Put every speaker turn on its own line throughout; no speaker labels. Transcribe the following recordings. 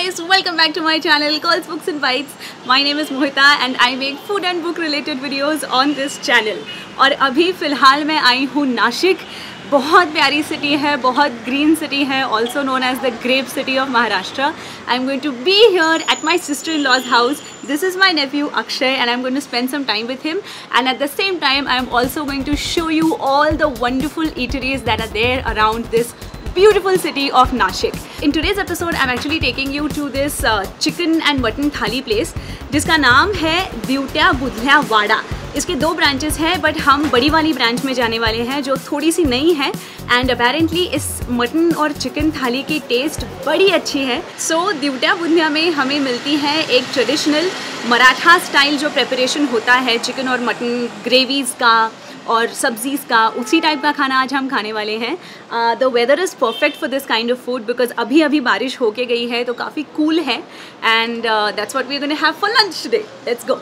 guys, welcome back to my channel called Books and Bites. My name is Mohita and I make food and book related videos on this channel. और अभी फ़िलहाल मैं आई हूँ नाशिक. बहुत प्यारी city है, बहुत ग्रीन सिटी है, also known as the grape city of Maharashtra. I'm going to be here at my sister-in-law's house. This is my nephew Akshay and I'm going to spend some time with him. And at the same time, I'm also going to show you all the wonderful eateries that are there around this beautiful city of Nashik. In today's episode, I'm actually taking you to this chicken and mutton thali place, जिसका नाम है दिव्या बुधल्या वाड़ा. इसके दो branches हैं, but हम बड़ी वाली branch में जाने वाले हैं जो थोड़ी सी नई है. एंड अपेरेंटली इस मटन और चिकन थाली की टेस्ट बड़ी अच्छी है. सो दिव्या बुधल्या में हमें मिलती है एक ट्रेडिशनल मराठा स्टाइल जो प्रेपरेशन होता है चिकन और मटन ग्रेवीज़ का और सब्जीज़ का, उसी टाइप का खाना आज हम खाने वाले हैं. The weather is perfect for this kind of food because अभी अभी बारिश होके गई है तो काफ़ी कूल है. And that's what we are gonna have for lunch today. Let's go.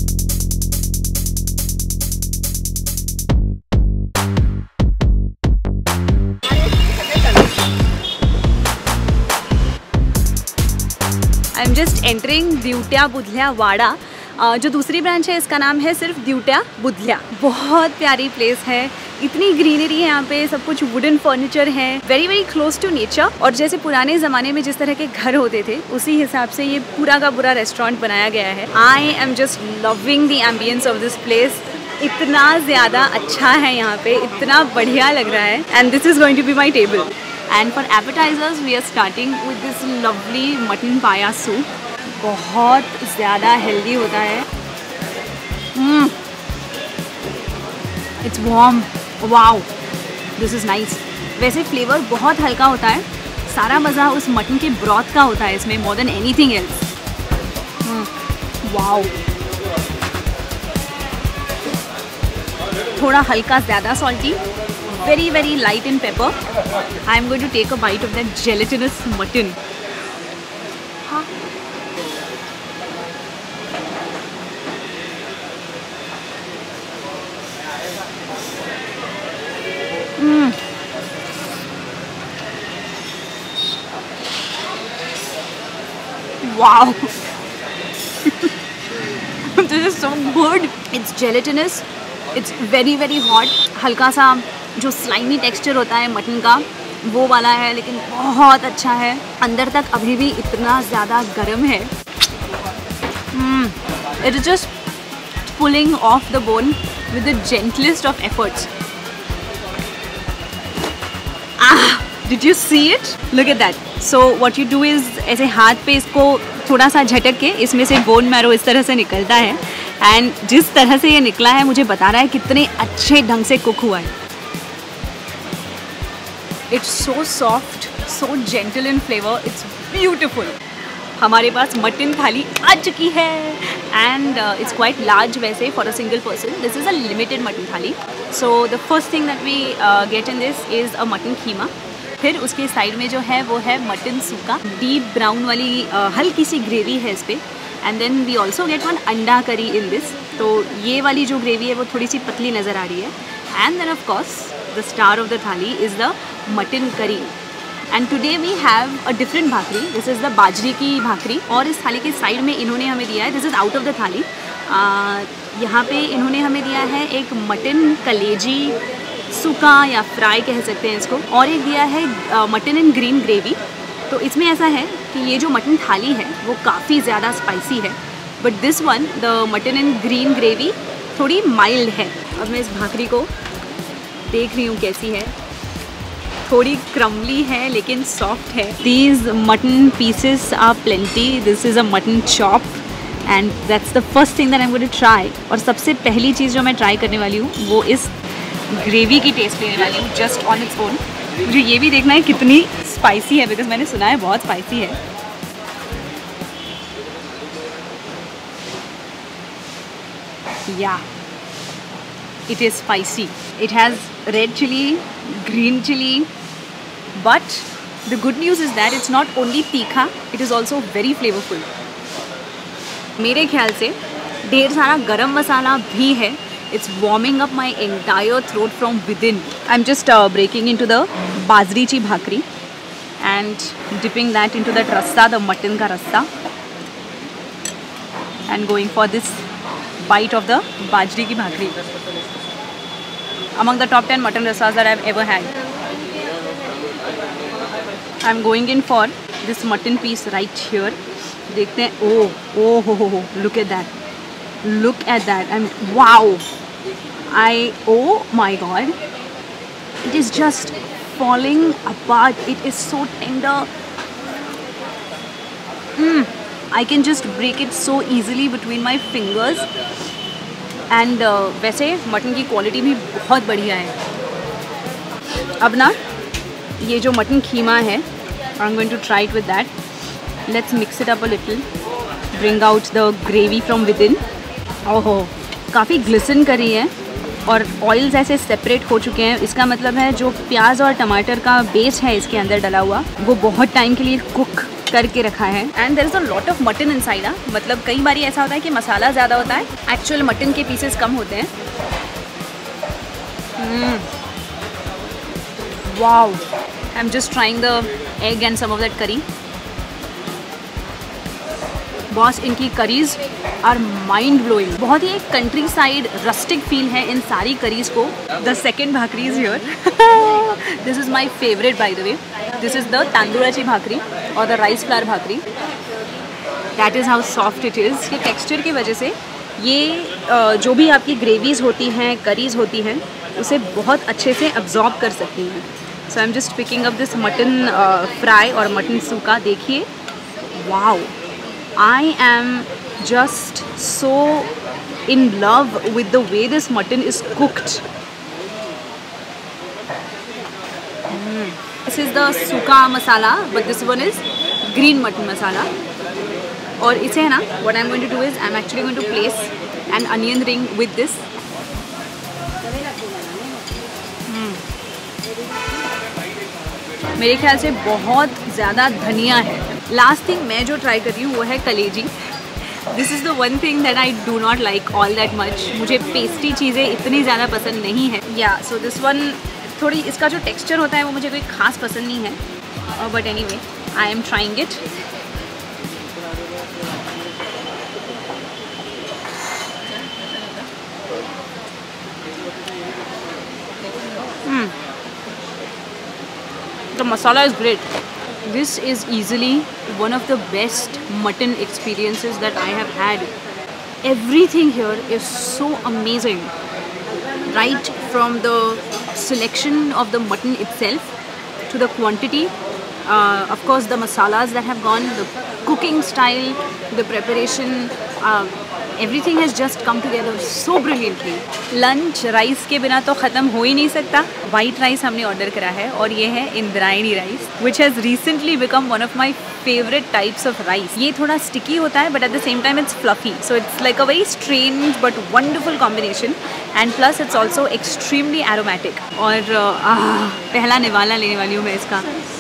I am just entering Divya Budhlya Wada. जो दूसरी ब्रांच है इसका नाम है सिर्फ दिव्या बुधल्या. बहुत प्यारी प्लेस है, इतनी ग्रीनरी है यहाँ पे, सब कुछ वुडन फर्नीचर है, very very close to nature. और जैसे पुराने ज़माने में जिस तरह के घर होते थे उसी हिसाब से ये पूरा का पूरा रेस्टोरेंट बनाया गया है. I am just loving the ambience of this place. इतना ज़्यादा अच्छा है यहाँ पे, इतना बढ़िया लग रहा है. And this is going to be my table. And for appetizers we are starting with this lovely mutton paya soup. बहुत ज़्यादा हेल्दी होता है. It's warm. Wow, this is nice. वैसे फ्लेवर बहुत हल्का होता है, सारा मज़ा उस मटन के ब्रॉथ का होता है इसमें more than anything else. Wow, थोड़ा हल्का ज़्यादा salty, very very light in pepper. I am going to take a bite of that gelatinous mutton. Wow. This is so good. It's gelatinous. It's very very hot. हल्का सा जो slimy texture होता है mutton का वो वाला है, लेकिन बहुत अच्छा है. अंदर तक अभी भी इतना ज़्यादा गर्म है. It is just pulling off the bone with the gentlest of efforts. Did you see it? Look at that. So what you do is ऐसे हाथ पे इसको थोड़ा सा झटक के इसमें से बोन मैरो इस तरह से निकलता है. एंड जिस तरह से ये निकला है मुझे बता रहा है कितने अच्छे ढंग से कुक हुआ है. It's so soft, so gentle in flavor. It's beautiful. हमारे पास मटन थाली आ चुकी है and it's quite large वैसे for a single person. This is a limited mutton thali. So the first thing that we get in this is a mutton कीमा. फिर उसके side में जो है वो है मटन सुक्का, डीप ब्राउन वाली हल्की सी ग्रेवी है इस पर. And then we also get one anda curry in this. तो ये वाली जो ग्रेवी है वो थोड़ी सी पतली नज़र आ रही है. And then of course the star of the thali is the mutton curry. And today we have a different bhakri. This is the बाजरी की भाकरी. और इस थाली के साइड में इन्होंने हमें दिया है, this is out of the थाली. यहाँ पे इन्होंने हमें दिया है एक मटन कलेजी सुक्का या फ्राई कह सकते हैं इसको, और एक दिया है मटन इन ग्रीन ग्रेवी. तो इसमें ऐसा है कि ये जो मटन थाली है वो काफ़ी ज़्यादा स्पाइसी है, but this one the mutton in green gravy थोड़ी माइल्ड है. अब मैं इस भाकरी को देख रही हूँ कैसी है. थोड़ी क्रम्बली है लेकिन सॉफ्ट है. These mutton pieces are plenty. This is a mutton chop and that's the first thing that I am going to try. और सबसे पहली चीज़ जो मैं ट्राई करने वाली हूँ वो इस ग्रेवी की टेस्ट लेने वाली हूँ जस्ट ऑन इट्स ओन. मुझे ये भी देखना है कितनी स्पाइसी है बिकॉज मैंने सुना है बहुत स्पाइसी है. या it is spicy. It has red chili, green chili, but the good news is that it's not only तीखा, it is also very flavorful. मेरे ख्याल से ढेर सारा गरम मसाला भी है. It's warming up my entire throat from within. I'm just breaking into the बाजरी ची भाकरी and dipping that into that rassa, the mutton ka rassa, and going for this bite of the bajri ki bhakri. Among the top 10 mutton rassas that I've ever had. I'm going in for this mutton piece right here. देखते हैं. Oh, look at that. Look at that. And wow. Oh my god. It is just falling apart. It is so tender. I can just break it so easily between my fingers. And वैसे mutton की quality भी बहुत बढ़िया है. अब ना ये जो मटन खीमा है, I'm going to try it with that. Let's mix it up a little. Bring out the gravy from within. ओहो, काफ़ी ग्लिसन कर रही है और ऑयल्स ऐसे सेपरेट हो चुके हैं. इसका मतलब है जो प्याज और टमाटर का बेस है इसके अंदर डला हुआ, वो बहुत टाइम के लिए कुक करके रखा है. And there is a lot of mutton inside. मतलब कई बार ऐसा होता है कि मसाला ज़्यादा होता है, एक्चुअल मटन के पीसेस कम होते हैं. Wow, I am just trying the egg and some of that curry. Boss, इनकी करीज आर माइंड ब्लोइंग. बहुत ही एक कंट्री साइड रस्टिक फील है इन सारी करीज को. The second bhakri is here. This is my favourite by the way. This is the तांदुळाची भाकरी और the rice flour bhakri. That is how soft it is. ये texture की वजह से ये जो भी आपकी ग्रेवीज होती हैं, करीज होती हैं, उसे बहुत अच्छे से अब्जॉर्ब कर सकती हैं. So I am just picking up this mutton fry और मटन सूखा. देखिए, wow, I am just so in love with the way this mutton is cooked. This is the sukka masala, but this one is green mutton masala. और इसे है ना, what I'm going to do is I'm actually going to place an onion ring with this. मेरे ख्याल से बहुत ज़्यादा धनिया है. लास्ट थिंग मैं जो ट्राई कर रही हूँ वो है कलेजी. This is the one thing that I do not like all that much. मुझे पेस्ट्री चीज़ें इतनी ज़्यादा पसंद नहीं है. या सो दिस वन, थोड़ी इसका जो टेक्सचर होता है वो मुझे कोई ख़ास पसंद नहीं है. But anyway, I am trying it. The masala is great. This is easily one of the best mutton experiences that I have had. Everything here is so amazing. Right from the selection of the mutton itself to the quantity, of course the masalas that have gone, the cooking style, the preparation, everything has just come together so brilliantly. Lunch rice के बिना तो ख़त्म हो ही नहीं सकता. White rice हमने order करा है और ये है Indrayani rice, which has recently become one of my favourite types of rice. ये थोड़ा स्टिकी होता है but at the same time it's fluffy, so it's like a very strange but wonderful combination. And plus it's also extremely aromatic. और पहला निवाला लेने वाली हूँ मैं इसका.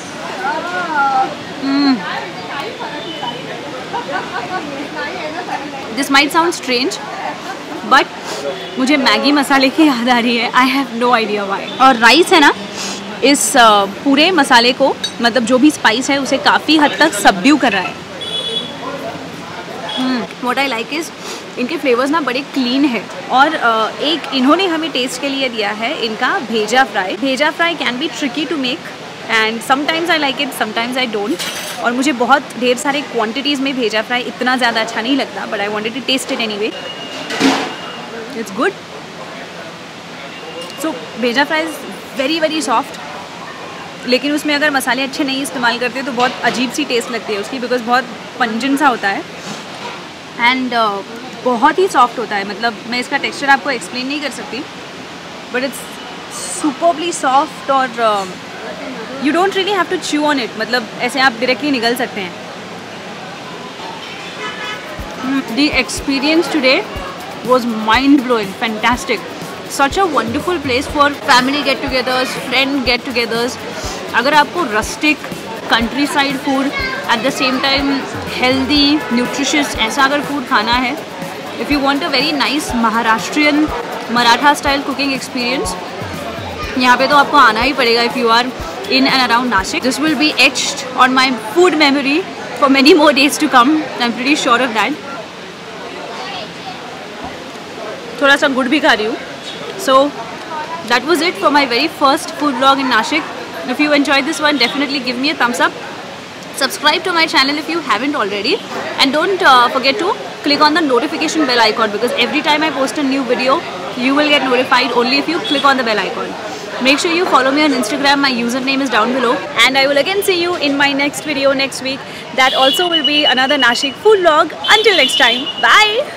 This might sound strange but मुझे मैगी मसाले की याद आ रही है. I have no idea Y. और राइस है ना, इस पूरे मसाले को, मतलब जो भी स्पाइस है उसे काफ़ी हद तक सबड्यू कर रहा है. व्हाट आई लाइक इज़ इनके फ्लेवर्स ना बड़े क्लीन है. और एक इन्होंने हमें टेस्ट के लिए दिया है इनका bheja fry. Bheja fry can be tricky to make and sometimes I like it, sometimes I don't. और मुझे बहुत ढेर सारे क्वांटिटीज़ में भेजा फ्राई इतना ज़्यादा अच्छा नहीं लगता, but I wanted to taste it anyway. It's good. So bheja fry is very very soft, लेकिन उसमें अगर मसाले अच्छे नहीं इस्तेमाल करते तो बहुत अजीब सी टेस्ट लगती है उसकी, बिकॉज बहुत पंजन सा होता है. एंड बहुत ही सॉफ्ट होता है. मतलब मैं इसका टेक्सचर आपको एक्सप्लेन नहीं कर सकती, बट इट्स सुपरबली सॉफ्ट. और you don't really have to chew on it, मतलब ऐसे आप डायरेक्टली निगल सकते हैं. The experience today was mind blowing, fantastic. Such a wonderful place for family get togethers, friend get togethers. अगर आपको rustic country side food at the same time healthy nutritious ऐसा अगर फूड खाना है, if you want a very nice Maharashtrian Maratha style cooking experience, यहाँ पे तो आपको आना ही पड़ेगा. If you are in and around Nashik. This will be etched on my food memory for many more days to come. I'm pretty sure of that. थोड़ा सा गुड़ भी खा रही हूँ. So that was it for my very first food vlog in Nashik. If you enjoyed this one, definitely give me a thumbs up. Subscribe to my channel if you haven't already, and don't forget to click on the notification bell icon, because every time I post a new video, you will get notified only if you click on the bell icon. Make sure you follow me on Instagram. My username is down below, and I will again see you in my next video next week. That also will be another Nashik food vlog. Until next time, bye.